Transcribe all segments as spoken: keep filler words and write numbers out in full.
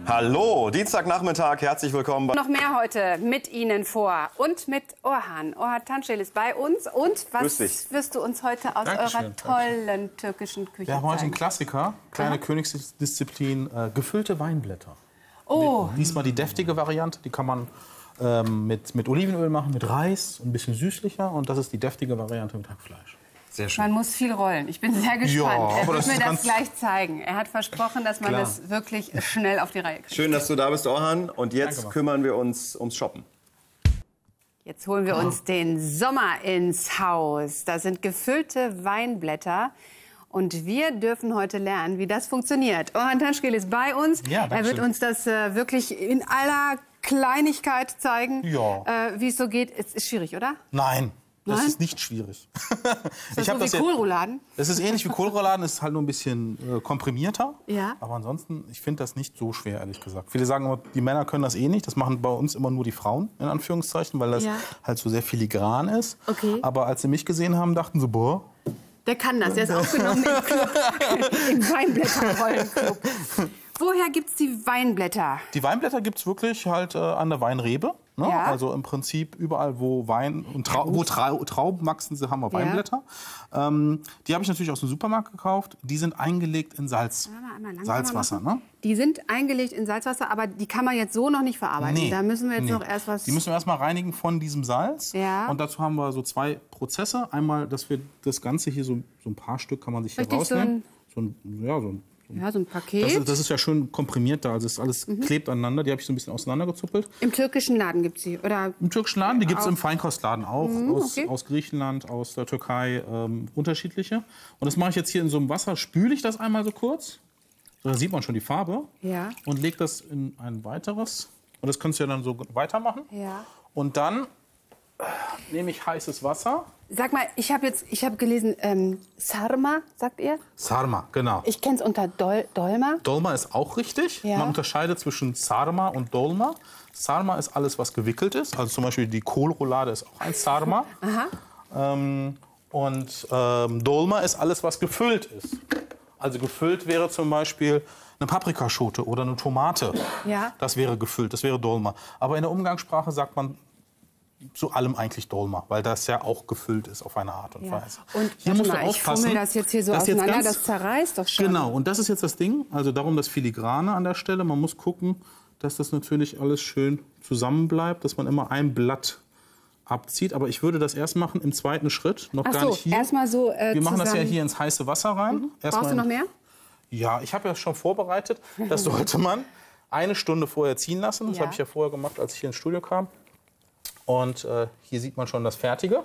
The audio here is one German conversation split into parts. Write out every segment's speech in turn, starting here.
Hallo, Dienstagnachmittag, herzlich willkommen. Noch mehr heute mit Ihnen vor und mit Orhan. Orhan Tanschel ist bei uns. Und was wirst du uns heute aus Dankeschön, eurer tollen Dankeschön. türkischen Küche zeigen? Wir haben heute einen Klassiker, kleine Aha. Königsdisziplin, äh, gefüllte Weinblätter. Oh. Diesmal die deftige Variante, die kann man ähm, mit, mit Olivenöl machen, mit Reis, ein bisschen süßlicher. Und das ist die deftige Variante mit Hackfleisch. Sehr schön. Man muss viel rollen. Ich bin sehr gespannt. Ja, er wird das mir das ganz gleich zeigen. Er hat versprochen, dass man Klar. das wirklich schnell auf die Reihe kriegt. Schön, dass du da bist, Orhan. Und jetzt Danke. kümmern wir uns ums Shoppen. Jetzt holen wir uns den Sommer ins Haus. Da sind gefüllte Weinblätter. Und wir dürfen heute lernen, wie das funktioniert. Orhan Tanschel ist bei uns. Ja, er wird uns das äh, wirklich in aller Kleinigkeit zeigen, Ja. äh, wie es so geht. Es ist schwierig, oder? Nein, das Nein? ist nicht schwierig. Ist das hab so wie das ja- Kohlrouladen? Das ist ähnlich wie Kohlrouladen, ist halt nur ein bisschen äh, komprimierter. Ja. Aber ansonsten, ich finde das nicht so schwer, ehrlich gesagt. Viele sagen immer, die Männer können das eh nicht. Das machen bei uns immer nur die Frauen, in Anführungszeichen, weil das Ja. halt so sehr filigran ist. Okay. Aber als sie mich gesehen haben, dachten sie, boah, Der kann das. Der ist aufgenommen im Club, im Weinblätterrollenclub. Woher gibt's die Weinblätter? die Weinblätter gibt es wirklich halt äh, an der Weinrebe. Ne? Ja. Also im Prinzip überall, wo Wein und Trau wo Trau Trauben wachsen, sie haben wir Weinblätter. Ähm, die habe ich natürlich aus dem Supermarkt gekauft. Die sind eingelegt in Salz. Einmal, einmal langsamer Salzwasser. machen. Ne? Die sind eingelegt in Salzwasser, aber die kann man jetzt so noch nicht verarbeiten. Nee, Da müssen wir jetzt nee. noch erst was... Die müssen wir erstmal reinigen von diesem Salz. Ja. Und dazu haben wir so zwei Prozesse. Einmal, dass wir das Ganze hier, so, so ein paar Stück kann man sich hier Richtig, so rausnehmen. So ein, ja, so ein, ja, so ein Paket. das, ist, das ist ja schön komprimiert da. Also es ist alles Mhm. klebt aneinander. Die habe ich so ein bisschen auseinandergezuppelt. Im türkischen Laden gibt's die, oder? Im türkischen Laden, die gibt es Auch. im Feinkostladen auch. Mhm, aus, okay. aus Griechenland, aus der Türkei, ähm, unterschiedliche. Und das mache ich jetzt hier in so einem Wasser. Spüle ich das einmal so kurz. So, da sieht man schon die Farbe. Ja. Und lege das in ein weiteres. Und das kannst du ja dann so weitermachen. Ja. Und dann äh, nehme ich heißes Wasser. Sag mal, ich habe jetzt, ich habe gelesen, ähm, Sarma, sagt ihr? Sarma, genau. Ich kenn's unter Dol Dolma. Dolma ist auch richtig. Ja. Man unterscheidet zwischen Sarma und Dolma. Sarma ist alles, was gewickelt ist. Also zum Beispiel die Kohlroulade ist auch ein Sarma. Aha. Ähm, und ähm, Dolma ist alles, was gefüllt ist. Also gefüllt wäre zum Beispiel eine Paprikaschote oder eine Tomate. Ja. Das wäre gefüllt, das wäre Dolma. Aber in der Umgangssprache sagt man zu allem eigentlich Dolma, weil das ja auch gefüllt ist auf eine Art und Ja. Weise. Und hier warte musst du mal, ich aufpassen. fummel das jetzt hier so dass jetzt auseinander, ganz- das zerreißt doch schon. Genau, und das ist jetzt das Ding. Also darum das Filigrane an der Stelle. Man muss gucken, dass das natürlich alles schön zusammenbleibt, dass man immer ein Blatt abzieht. Aber ich würde das erst machen im zweiten Schritt, noch Ach gar so, nicht hier. erstmal so äh, Wir machen das ja zusammen. hier ins heiße Wasser rein. Mhm. Erstmal Brauchst du noch in- mehr? Ja, ich habe ja schon vorbereitet. Das sollte man eine Stunde vorher ziehen lassen. Das Ja. habe ich ja vorher gemacht, als ich hier ins Studio kam. Und äh, hier sieht man schon das Fertige.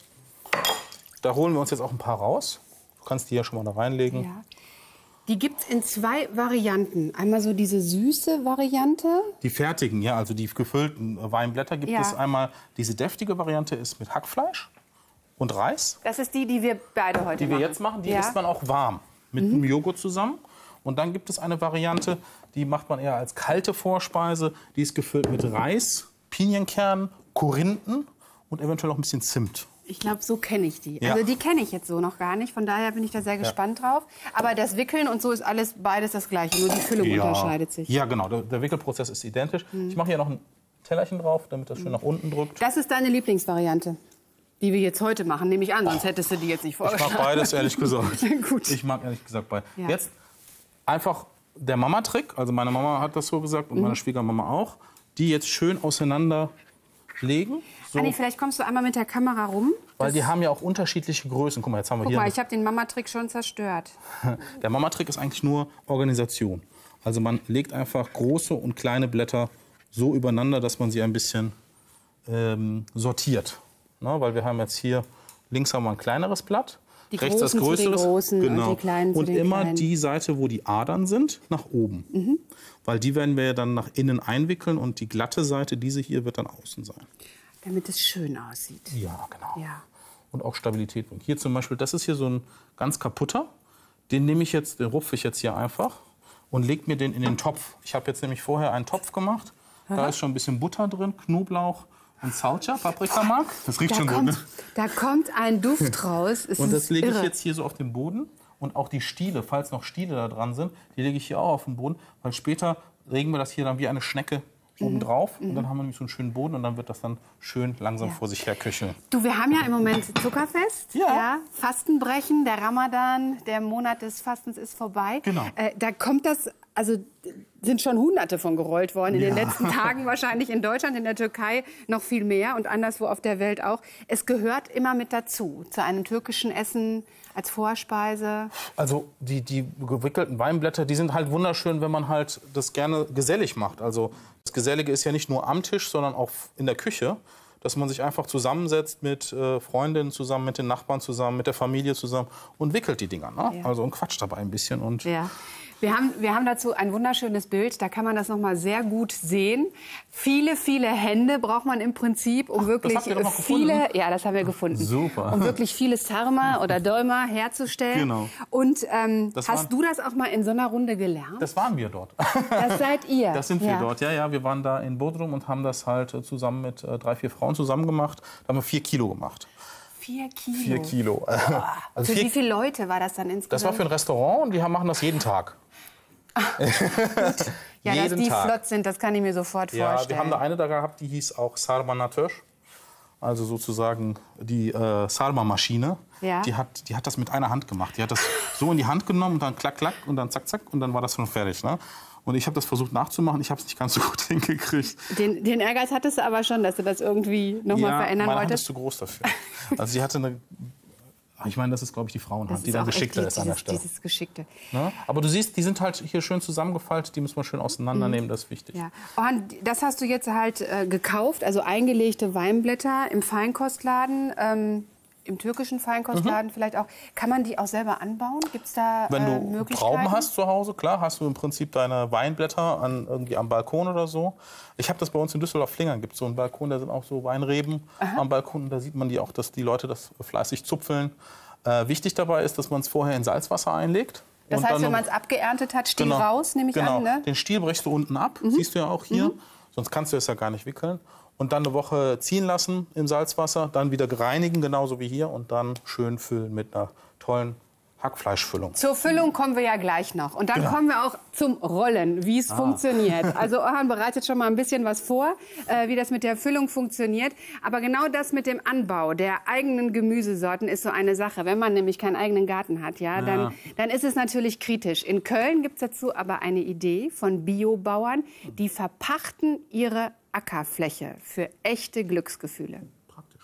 Da holen wir uns jetzt auch ein paar raus. Du kannst die ja schon mal da reinlegen. Ja. Die gibt's in zwei Varianten. Einmal so diese süße Variante. Die fertigen, ja, also die gefüllten äh, Weinblätter gibt Ja. es einmal. Diese deftige Variante ist mit Hackfleisch und Reis, Das ist die, die wir beide heute die wir machen. jetzt machen. Die ja. isst man auch warm mit dem Joghurt zusammen. Und dann gibt es eine Variante, die macht man eher als kalte Vorspeise. Die ist gefüllt mit Reis, Pinienkernen, Korinthen und eventuell auch ein bisschen Zimt. Ich glaube, so kenne ich die. Ja. Also die kenne ich jetzt so noch gar nicht. Von daher bin ich da sehr gespannt drauf. Aber das Wickeln und so ist alles beides das Gleiche. Nur die Füllung unterscheidet sich. Ja, genau. Der, der Wickelprozess ist identisch. Ich mache hier noch ein Tellerchen drauf, damit das schön nach unten drückt. Das ist deine Lieblingsvariante, die wir jetzt heute machen, nehme ich an. Sonst hättest du die jetzt nicht Ich mag vorgeschlagen. beides, ehrlich gesagt. Gut. Ich mag ehrlich gesagt beides. Ja. Jetzt einfach der Mama-Trick. Also meine Mama hat das so gesagt und Mhm. meine Schwiegermama auch. Die jetzt schön auseinander legen. So, Anni, vielleicht kommst du einmal mit der Kamera rum. weil die haben ja auch unterschiedliche Größen. Guck mal, jetzt haben wir Guck hier. mal, ich habe den Mama-Trick schon zerstört. Der Mama-Trick ist eigentlich nur Organisation. Also man legt einfach große und kleine Blätter so übereinander, dass man sie ein bisschen ähm, sortiert. Ne? Weil wir haben jetzt hier, links haben wir ein kleineres Blatt, Die rechts das Großen zu den größere. Großen und genau. die Kleinen zu und den immer Kleinen. die Seite, wo die Adern sind, nach oben. Mhm. Weil die werden wir ja dann nach innen einwickeln und die glatte Seite, diese hier, wird dann außen sein. Damit es schön aussieht. Ja, genau. Ja. Und auch Stabilität bringt. Hier zum Beispiel, das ist hier so ein ganz kaputter. Den nehme ich jetzt, den rupfe ich jetzt hier einfach und lege mir den in den Topf. Ich habe jetzt nämlich vorher einen Topf gemacht. Da ist schon ein bisschen Butter drin, Knoblauch und Salsa, Paprikamark. Das riecht Da schon kommt, gut, ne? da kommt ein Duft raus. Es Und das ist lege ich irre. jetzt hier so auf den Boden. Und auch die Stiele, falls noch Stiele da dran sind, die lege ich hier auch auf den Boden. Weil später legen wir das hier dann wie eine Schnecke oben drauf. Und dann haben wir nämlich so einen schönen Boden und dann wird das dann schön langsam Ja. vor sich her köcheln. Du, wir haben ja im Moment Zuckerfest. Ja. Fastenbrechen, der Ramadan, der Monat des Fastens ist vorbei. Genau. Äh, da kommt das, also sind schon Hunderte von gerollt worden in Ja. den letzten Tagen, wahrscheinlich in Deutschland, in der Türkei noch viel mehr und anderswo auf der Welt auch. Es gehört immer mit dazu, zu einem türkischen Essen als Vorspeise. Also die, die gewickelten Weinblätter, die sind halt wunderschön, wenn man halt das gerne gesellig macht. Also das Gesellige ist ja nicht nur am Tisch, sondern auch in der Küche. Dass man sich einfach zusammensetzt mit äh, Freundinnen zusammen, mit den Nachbarn zusammen, mit der Familie zusammen und wickelt die Dinger. Ne? Ja. Also und quatscht dabei ein bisschen. Und Ja. Wir haben, wir haben dazu ein wunderschönes Bild, da kann man das noch mal sehr gut sehen. Viele, viele Hände braucht man im Prinzip, um wirklich habt ihr doch noch viele, gefunden? ja, das haben wir gefunden, Super. um wirklich viele Sarma oder Dolma herzustellen. Genau. Und ähm, Das hast waren- du das auch mal in so einer Runde gelernt? das waren wir dort. Das seid ihr. Das sind wir ja. dort. Ja, ja, wir waren da in Bodrum und haben das halt äh, zusammen mit äh, drei, vier Frauen zusammen gemacht. Da haben wir vier Kilo gemacht. Vier Kilo. Vier Kilo. Also Für vier, wie viele Leute war das dann das insgesamt? war für ein Restaurant und die haben, machen das jeden Tag. ja, dass jeden die Tag. flott sind, das kann ich mir sofort Ja, vorstellen. wir haben da eine da gehabt, die hieß auch Sarma Natösch. Also sozusagen die äh, Sarma-Maschine. Ja. Die, hat, die hat das mit einer Hand gemacht. Die hat das so in die Hand genommen und dann klack, klack und dann zack, zack und dann war das schon fertig. Ne? Und ich habe das versucht nachzumachen. Ich habe es nicht ganz so gut hingekriegt. Den, den Ehrgeiz hattest du aber schon, dass du das irgendwie noch mal verändern meine Hand ist wolltest. zu groß dafür. Also sie hatte eine... Ich meine, das ist, glaube ich, die Frauenhand, die dann auch echt geschickter die- ist an der dieses, Stelle. Dieses Geschickte. Ne? Aber du siehst, die sind halt hier schön zusammengefaltet. Die muss man schön auseinandernehmen, das ist wichtig. Ja. Und das hast du jetzt halt äh, gekauft, also eingelegte Weinblätter im Feinkostladen, ähm, im türkischen Feinkostladen vielleicht auch. Kann man die auch selber anbauen? Gibt es da Wenn äh, du Möglichkeiten? Trauben hast zu Hause, klar, hast du im Prinzip deine Weinblätter an, irgendwie am Balkon oder so. Ich habe das bei uns in Düsseldorf-Flingern. Gibt es so einen Balkon, da sind auch so Weinreben am Balkon. Da sieht man die auch, dass die Leute das fleißig zupfeln. Äh, wichtig dabei ist, dass man es vorher in Salzwasser einlegt. Das und heißt, dann wenn noch- man es abgeerntet hat, Stiel Genau. raus, nehme ich genau. an, ne? Den Stiel brichst du unten ab, siehst du ja auch hier. Sonst kannst du es ja gar nicht wickeln. Und dann eine Woche ziehen lassen im Salzwasser, dann wieder reinigen, genauso wie hier. Und dann schön füllen mit einer tollen Hackfleischfüllung. Zur Füllung kommen wir ja gleich noch. Und dann Genau. kommen wir auch zum Rollen, wie es funktioniert. Also Orhan bereitet schon mal ein bisschen was vor, äh, wie das mit der Füllung funktioniert. Aber genau das mit dem Anbau der eigenen Gemüsesorten ist so eine Sache. Wenn man nämlich keinen eigenen Garten hat, ja, dann, dann ist es natürlich kritisch. In Köln gibt es dazu aber eine Idee von Biobauern, die verpachten ihre Ackerfläche für echte Glücksgefühle. Praktisch.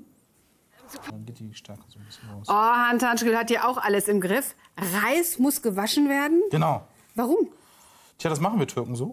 Dann geht die Stärke so ein bisschen raus. Orhan Tanschgül hat hier auch alles im Griff. Reis muss gewaschen werden. Genau. Warum? Tja, das machen wir Türken so.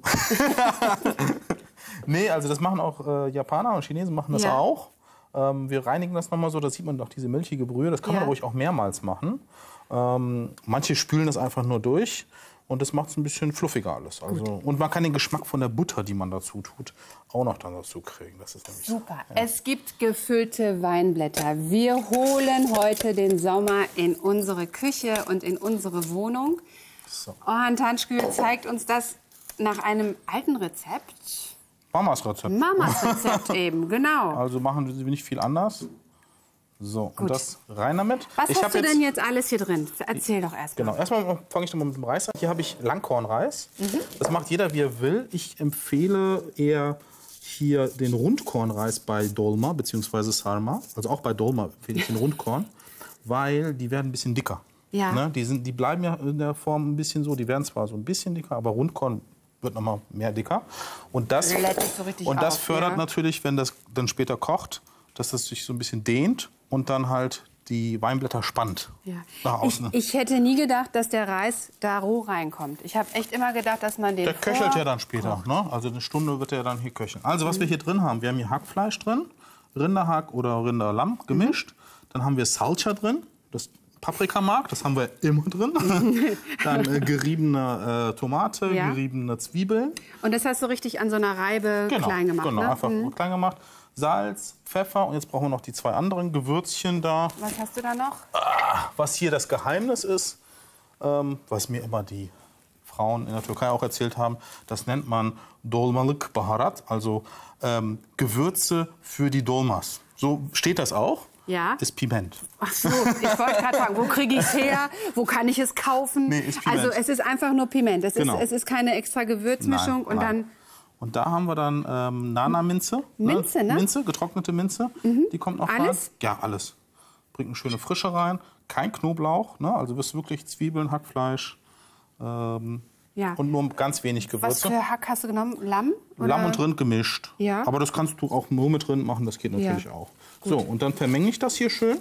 Nee, also das machen auch äh, Japaner und Chinesen machen das Ja. auch. Ähm, wir reinigen das nochmal so, da sieht man doch diese milchige Brühe. Das kann man Ja. ruhig auch mehrmals machen. Ähm, manche spülen das einfach nur durch und das macht es ein bisschen fluffiger alles. Also, und man kann den Geschmack von der Butter, die man dazu tut, auch noch dann dazu kriegen. Das ist nämlich Super. Es gibt gefüllte Weinblätter. Wir holen heute den Sommer in unsere Küche und in unsere Wohnung. so. Orhan Tanschgül zeigt uns das nach einem alten Rezept. Mamas Rezept. Mamas Rezept eben, genau. Also machen wir nicht viel anders. So, und das rein damit. Was Ich hast hab du denn jetzt alles hier drin? Erzähl doch erst mal. Genau, erstmal fange ich nochmal mit dem Reis an. Hier habe ich Langkornreis. Mhm. Das macht jeder, wie er will. Ich empfehle eher hier den Rundkornreis bei Dolma bzw. Sarma. Also auch bei Dolma empfehle ich den Rundkorn, weil die werden ein bisschen dicker. Ja. Ne? Die, sind, die bleiben ja in der Form ein bisschen so. Die werden zwar so ein bisschen dicker, aber Rundkorn wird noch mal mehr dicker. Und das, Lädt sich so richtig und das auf, fördert ja. natürlich, wenn das dann später kocht, dass das sich so ein bisschen dehnt und dann halt die Weinblätter spannt Ja. nach Ich, außen. ich hätte nie gedacht, dass der Reis da roh reinkommt. Ich habe echt immer gedacht, dass man den Der köchelt vor- ja dann später. Ne? Also eine Stunde wird er dann hier köcheln. Also was wir hier drin haben, wir haben hier Hackfleisch drin, Rinderhack oder Rinderlamm gemischt. Dann haben wir Salsa drin, das Paprikamark, das haben wir immer drin. Dann äh, geriebene äh, Tomate, Ja. geriebene Zwiebeln. Und das hast du richtig an so einer Reibe Genau, klein gemacht, genau ne? einfach klein gemacht. Salz, Pfeffer und jetzt brauchen wir noch die zwei anderen Gewürzchen da. Was hast du da noch? Was hier das Geheimnis ist, ähm, was mir immer die Frauen in der Türkei auch erzählt haben, das nennt man Dolmalık Baharat, also ähm, Gewürze für die Dolmas. So steht das auch. Ja. ist Piment. Ach so, ich wollte gerade fragen, wo kriege ich es her? Wo kann ich es kaufen? Nee, ist Piment. Also es ist einfach nur Piment. Es, Genau. ist, es ist keine extra Gewürzmischung. Nein, und nein. dann Und da haben wir dann ähm, Nana-Minze. Minze, ne? Minze, getrocknete Minze. Die kommt noch Alles? rein. Ja, alles. Bringt eine schöne Frische rein. Kein Knoblauch, ne? Also wirst wirklich Zwiebeln, Hackfleisch ähm, Ja. und nur ganz wenig Gewürze. Was für Hack hast du genommen? Lamm? Oder? Lamm und Rind gemischt. Ja. Aber das kannst du auch nur mit Rind machen, das geht natürlich Ja. auch. So, und dann vermenge ich das hier schön.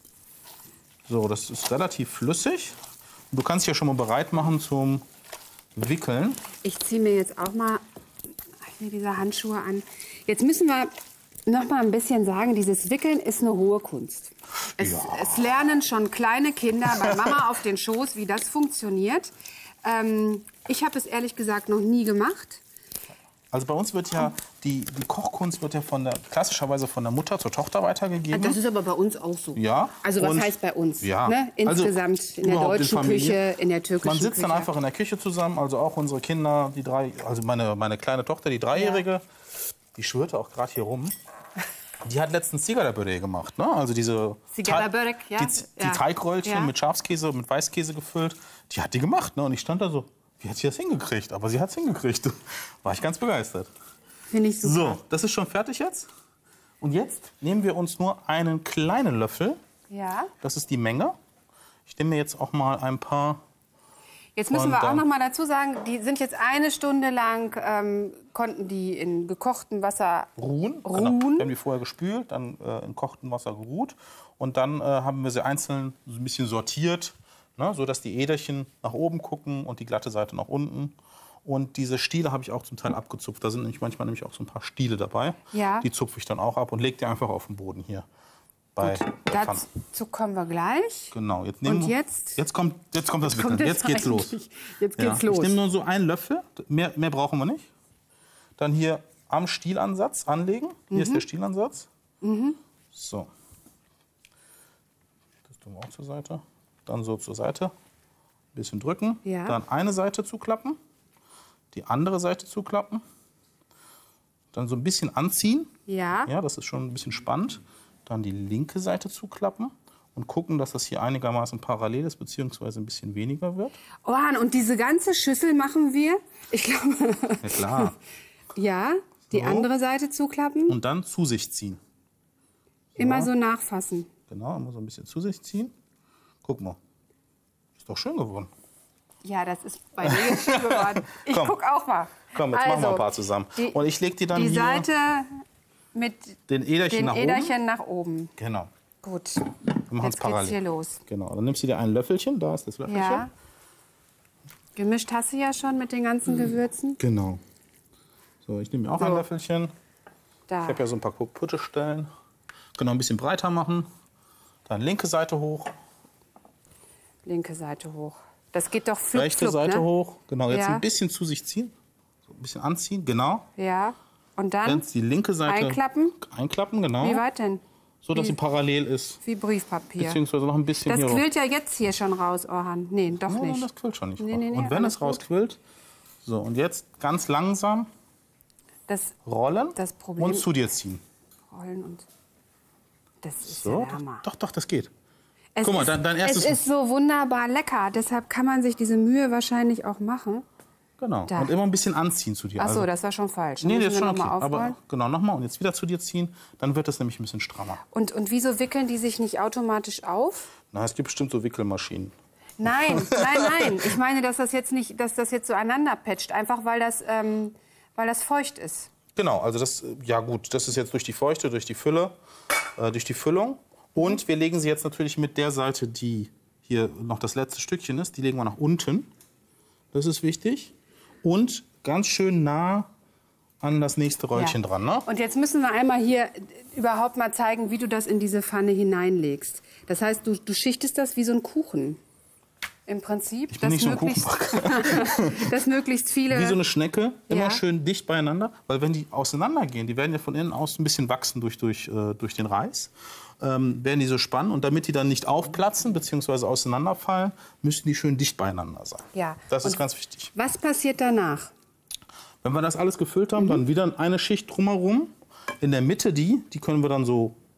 So, das ist relativ flüssig. Und du kannst ja schon mal bereit machen zum Wickeln. Ich ziehe mir jetzt auch mal hier diese Handschuhe an. Jetzt müssen wir noch mal ein bisschen sagen, dieses Wickeln ist eine hohe Kunst. Es, Ja. es lernen schon kleine Kinder bei Mama auf den Schoß, wie das funktioniert. Ähm, ich habe es ehrlich gesagt noch nie gemacht. Also bei uns wird ja die, die Kochkunst wird ja von der, klassischerweise von der Mutter zur Tochter weitergegeben. Das ist aber bei uns auch so. Ja. Also was und- heißt bei uns? Ja. Ne? Insgesamt Also in der überhaupt in deutschen Familie. Küche, in der türkischen Man sitzt Küche. dann einfach in der Küche zusammen, also auch unsere Kinder, die drei, also meine, meine kleine Tochter, die Dreijährige, die schwirrte auch gerade hier rum. Die hat letztens Zigaraböre gemacht, ne? Also diese Zigarabörek, ja. die, die Ja. Teigröllchen Ja. mit Schafskäse, mit Weißkäse gefüllt. Die hat die gemacht, ne? Und ich stand da so, wie hat sie das hingekriegt? Aber sie hat es hingekriegt. War ich ganz begeistert. Finde ich super. So, das ist schon fertig jetzt. Und jetzt nehmen wir uns nur einen kleinen Löffel. Ja. Das ist die Menge. Ich nehme mir jetzt auch mal ein paar. Jetzt müssen Und wir auch dann- noch mal dazu sagen, die sind jetzt eine Stunde lang, ähm, konnten die in gekochtem Wasser Ruhen. Ruhen. Genau. Wir haben die vorher gespült, dann äh, in kochtem Wasser geruht. Und dann äh, haben wir sie einzeln so ein bisschen sortiert, ne, sodass die Äderchen nach oben gucken und die glatte Seite nach unten. Und diese Stiele habe ich auch zum Teil abgezupft. Da sind nämlich manchmal nämlich auch so ein paar Stiele dabei. Ja. Die zupfe ich dann auch ab und lege die einfach auf den Boden hier. Bei der Pfanne. Dazu kommen wir gleich. Genau. Jetzt nehmen Und wir- jetzt? Jetzt kommt, jetzt kommt das Wickeln. Kommt es Jetzt geht's los. eigentlich- Jetzt Ja. geht's los. Ich nehme nur so einen Löffel. Mehr, mehr brauchen wir nicht. Dann hier am Stielansatz anlegen. Hier Mhm. ist der Stielansatz. So. Das tun wir auch zur Seite. Dann so zur Seite. Ein bisschen drücken. Ja. Dann eine Seite zuklappen. Die andere Seite zuklappen. Dann so ein bisschen anziehen. Ja. Ja, das ist schon ein bisschen spannend. Dann die linke Seite zuklappen und gucken, dass das hier einigermaßen parallel ist, beziehungsweise ein bisschen weniger wird. Oh, und diese ganze Schüssel machen wir. Ich glaube, Ja, klar. ja, die So. andere Seite zuklappen. Und dann zu sich ziehen. Immer so nachfassen. Genau, immer so ein bisschen zu sich ziehen. Guck mal. Ist doch schön geworden. Ja, das ist bei dir jetzt schön geworden. Ich Komm. guck auch mal. Komm, jetzt machen wir Also, ein paar zusammen. die- und ich lege die dann Die hier Seite mit den Äderchen den nach Äderchen nach oben. oben. Genau. Gut. Wir machen es Jetzt geht's parallel. hier los. Genau. Dann nimmst du dir ein Löffelchen. Da ist das Löffelchen. Ja. Gemischt hast du ja schon mit den ganzen Gewürzen. Genau. So, ich nehme mir auch ein So. Löffelchen. Da. Ich habe ja so ein paar Puttestellen. Genau, ein bisschen breiter machen. Dann linke Seite hoch, Linke Seite hoch. Das geht doch flup, rechte flup, Seite ne? hoch. Genau, jetzt Ja. ein bisschen zu sich ziehen. So ein bisschen anziehen, genau. Ja. Und dann Dann die linke Seite einklappen. einklappen, genau. Wie weit denn? So, dass sie parallel ist. Wie Briefpapier. Beziehungsweise noch ein bisschen Das hier quillt ja jetzt hier schon raus, Orhan. Nee, doch hoch. Ja, nicht. das quillt schon nicht Nee, raus. nee, nee, und wenn alles es rausquillt, so, und jetzt ganz langsam Das rollen Das Problem- und zu dir ziehen. Rollen und... Das ist So, der Hammer. doch, doch, das geht. Es Guck mal, ist, dein- dein erstes- Es ist so wunderbar lecker. Deshalb kann man sich diese Mühe wahrscheinlich auch machen. Genau. Da. Und immer ein bisschen anziehen zu dir. Ach so, Also- das war schon falsch. Dann Nee, das müssen ist wir schon noch okay. mal aufrollen. Aber genau, nochmal und jetzt wieder zu dir ziehen, dann wird es nämlich ein bisschen strammer. Und, und wieso wickeln die sich nicht automatisch auf? Na, es gibt bestimmt so Wickelmaschinen. Nein, nein, nein. Ich meine, dass das jetzt nicht, dass das jetzt so einander patcht, einfach weil das, ähm, weil das feucht ist. Genau, also das, äh, ja gut, das ist jetzt durch die Feuchte, durch die Fülle, äh, durch die Füllung. Und wir legen sie jetzt natürlich mit der Seite, die hier noch das letzte Stückchen ist, die legen wir nach unten. Das ist wichtig. Und ganz schön nah an das nächste Röllchen Ja. dran, ne? Und jetzt müssen wir einmal hier überhaupt mal zeigen, wie du das in diese Pfanne hineinlegst. Das heißt, du, du schichtest das wie so ein Kuchen. Im Prinzip. Ich bin nicht so ein möglichst, dass möglichst viele... Wie so eine Schnecke, immer Ja. schön dicht beieinander. Weil wenn die auseinandergehen, die werden ja von innen aus ein bisschen wachsen durch, durch, äh, durch den Reis, ähm, werden die so spannen. Und damit die dann nicht aufplatzen bzw. auseinanderfallen, müssen die schön dicht beieinander sein. Ja. Das ist Und ganz wichtig. Was passiert danach? Wenn wir das alles gefüllt haben, Mhm. dann wieder eine Schicht drumherum. In der Mitte die, die können wir dann so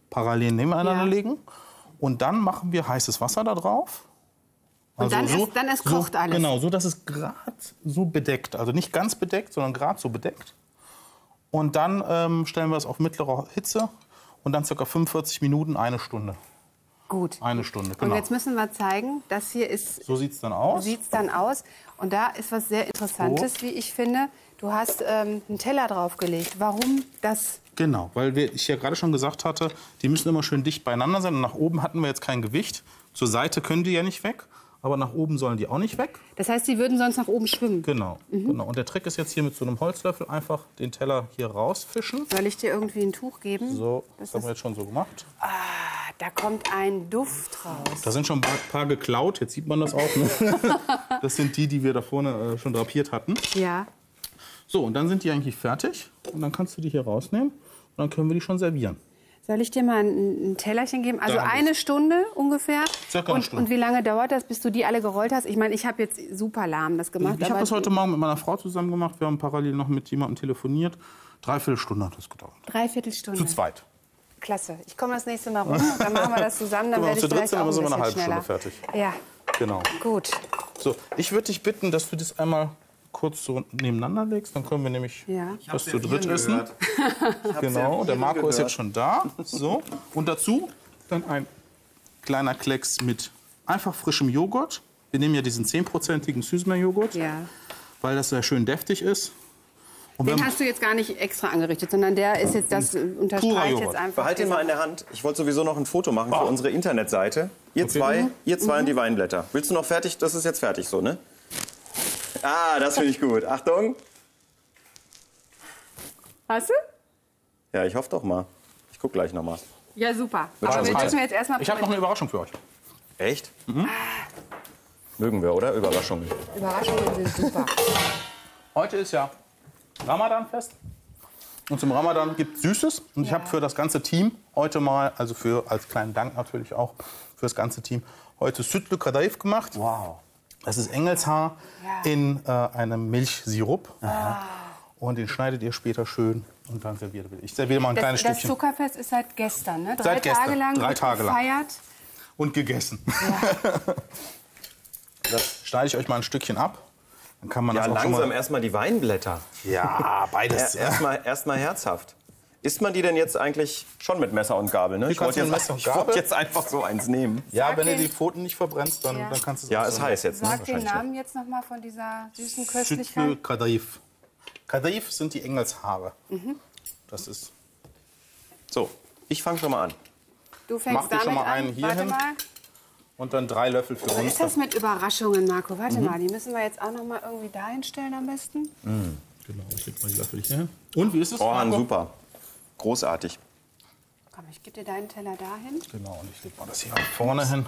parallel nebeneinander Ja. legen. Und dann machen wir heißes Wasser da drauf. Und dann ist- dann ist kocht so, alles. Genau, so dass es gerade so bedeckt. Also nicht ganz bedeckt, sondern gerade so bedeckt. Und dann ähm, stellen wir es auf mittlerer Hitze und dann ca. fünfundvierzig Minuten, eine Stunde. Gut. Eine Stunde, Und genau. jetzt müssen wir zeigen, das hier ist, So sieht es dann aus. sieht es dann aus. Und da ist was sehr Interessantes, wie ich finde. Du hast ähm, einen Teller draufgelegt. Warum das? Genau, weil wir, ich ja gerade schon gesagt hatte, die müssen immer schön dicht beieinander sein. Und nach oben hatten wir jetzt kein Gewicht. Zur Seite können die ja nicht weg, aber nach oben sollen die auch nicht weg. Das heißt, die würden sonst nach oben schwimmen. Genau, genau. Und der Trick ist jetzt hier mit so einem Holzlöffel einfach den Teller hier rausfischen. Soll ich dir irgendwie ein Tuch geben? So, das, Das haben ist- wir jetzt schon so gemacht. Ah, da kommt ein Duft raus. Da sind schon ein paar, paar geklaut, jetzt sieht man das auch. Ne? Das sind die, die wir da vorne äh, schon drapiert hatten. Ja. So, und dann sind die eigentlich fertig. Und dann kannst du die hier rausnehmen. Und dann können wir die schon servieren. Soll ich dir mal ein, ein Tellerchen geben? Also Da hab eine Stunde ungefähr. Circa eine und, Stunde. und wie lange dauert das, bis du die alle gerollt hast? Ich meine, ich habe jetzt super lahm das gemacht. Ich habe aber das heute Morgen mit meiner Frau zusammen gemacht. Wir haben parallel noch mit jemandem telefoniert. Dreiviertel Stunde hat das gedauert. dreiviertel Stunde. Zu zweit. Klasse. Ich komme das nächste Mal rum. Dann machen wir das zusammen. Dann Wenn wir werde zu ich dritt vielleicht sind, auch dann ein sind wir eine bisschen halbe schneller. Stunde fertig. Ja, Genau. gut. So, ich würde dich bitten, dass du das einmal kurz so nebeneinander legst. Dann können wir nämlich Ja. das zu dritt essen. Genau, der Marco ist jetzt schon da. So. Und dazu dann ein kleiner Klecks mit einfach frischem Joghurt. Wir nehmen ja diesen zehnprozentigen Süßmeer-Joghurt, Ja. weil das sehr schön deftig ist. Und Den wenn- hast du jetzt gar nicht extra angerichtet, sondern der ist jetzt, das unterstreicht Joghurt. jetzt einfach. Behalt den mal in der Hand. Ich wollte sowieso noch ein Foto machen für Ah. unsere Internetseite. Ihr zwei, Mhm. ihr zwei und die Weinblätter. Willst du noch fertig? Das ist jetzt fertig so, ne? Ah, das finde ich gut. Achtung. Hast du? Ja, ich hoffe doch mal. Ich guck gleich noch mal. Ja, super. Wird Aber schon wir heiß. dürfen jetzt erstmal Ich habe noch eine Überraschung für euch. Echt? Mögen wir, oder? Überraschungen. Überraschungen sind super. Heute ist ja Ramadanfest. Und zum Ramadan gibt es Süßes. Und ich habe für das ganze Team heute mal, also für als kleinen Dank natürlich auch für das ganze Team, heute Sütlü Kadayif gemacht. Wow. Das ist Engelshaar Ja. in äh, einem Milchsirup. Und den schneidet ihr später schön und dann serviert ihr. Ich serviere mal ein Das, kleines das Stückchen. Zuckerfest ist seit gestern, ne? Drei Seit gestern. Tage lang Drei wird Tage lang. gefeiert. Und gegessen. Das schneide ich euch mal ein Stückchen ab. Dann kann man Ja, das auch schon langsam mal... erstmal die Weinblätter. Ja, beides. Erstmal erst mal herzhaft. Isst man die denn jetzt eigentlich schon mit Messer und Gabel? Ne? Die Ich wollte kannst du jetzt, mit Messer und ich wollte Gabel. jetzt einfach so eins nehmen. Ja, Sag wenn du den- die Pfoten nicht verbrennst, dann, Ja. dann kannst du es Ja, auch ist so heiß jetzt. Ne? Sag den Wahrscheinlich. Namen jetzt noch mal von dieser süßen Sütlü Köstlichkeit. Kadayif. Kadayif sind die Engelshaare. Mhm. Das ist... So, ich fange schon mal an. Du fängst Mach dir damit schon mal an. einen hier Warte hin. mal. Und dann drei Löffel für Was uns. ist das mit Überraschungen, Marco? Warte Mhm. mal, die müssen wir jetzt auch noch mal irgendwie dahin stellen am besten. Genau, ich leg mal die Löffel hier hin. Und wie ist es? Orhan, Marco? super. Großartig. Komm, ich gebe dir deinen Teller dahin. Genau, und ich leg mal das hier vorne hin.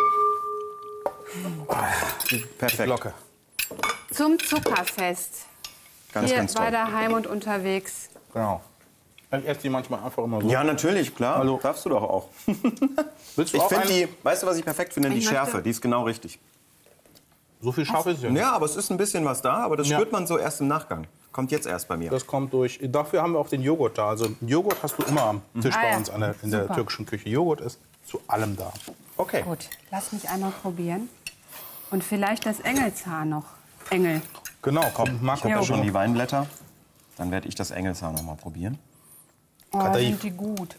Die Perfekt. Glocke. Zum Zuckerfest. Ganz, Hier ganz bei toll. daheim und unterwegs. Genau. Ich esse die manchmal einfach immer so. Ja, natürlich, klar. Hallo. Darfst du doch auch. Willst du Ich auch finde einen? die, weißt du, was ich perfekt finde? Die Ich möchte- Schärfe, die ist genau richtig. So viel scharf ist es ja nicht. Ja, aber es ist ein bisschen was da, aber das Ja. spürt man so erst im Nachgang. Kommt jetzt erst bei mir. Das kommt durch. Dafür haben wir auch den Joghurt da. Also Joghurt hast du immer am Tisch Ah bei ja. uns an der, in der Super. türkischen Küche. Joghurt ist zu allem da. Okay. Gut, lass mich einmal probieren. Und vielleicht das Engelshaar noch. Engel. Genau, komm, Ich Marco. habe ja Jo. schon die Weinblätter. Dann werde ich das Engelshaar noch mal probieren. Oh, Kadayif. sind die gut.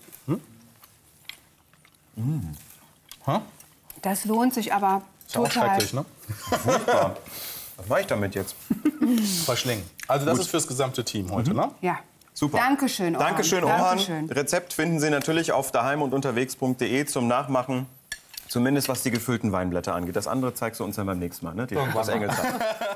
Ha? Das lohnt sich aber Ist ja auch total. schrecklich, ne? Furchtbar. Was mache ich damit jetzt? Verschlingen. Also das ist fürs gesamte Team heute, ne? Ja. Super. Dankeschön, Orhan. Dankeschön, Orhan. Dankeschön. Rezept finden Sie natürlich auf daheim und unterwegs punkt de zum Nachmachen. Zumindest was die gefüllten Weinblätter angeht. Das andere zeigst du uns dann beim nächsten Mal, ne? Die, das Engelshaar.